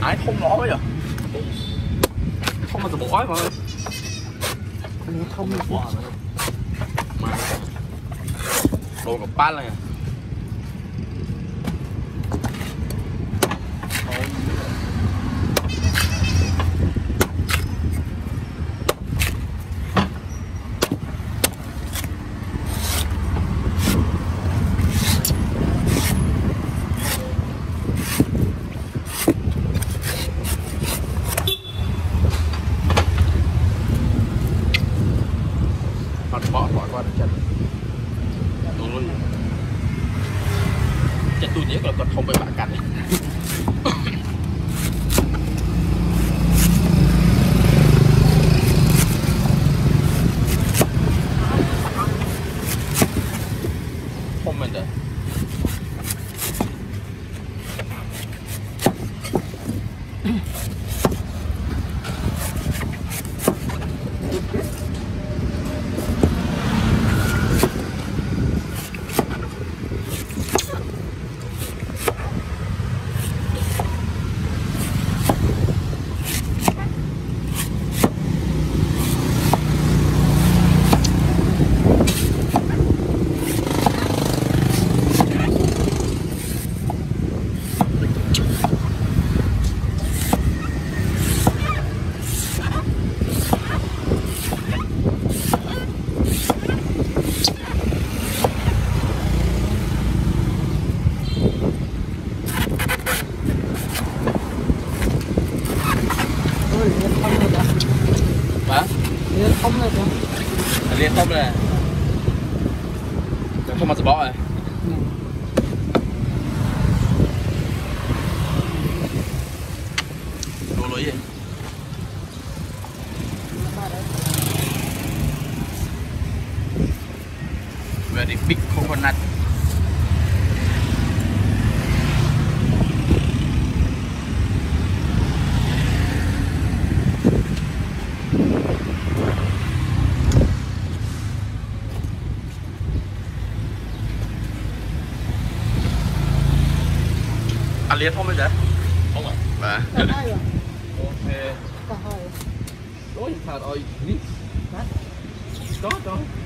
ai thông nó bây giờ không mà từ bộ ấy mà không mà đồ của ba này bỏ qua chân luôn chân tôi nhớ là còn không phải bạn cạnh không mình đấy không rồi liên thông này không mà sẽ bỏ rồi đồ lưỡi gì very big coconut ăn liên thông bây giờ không ạ và ok cả hai đối thật ơi có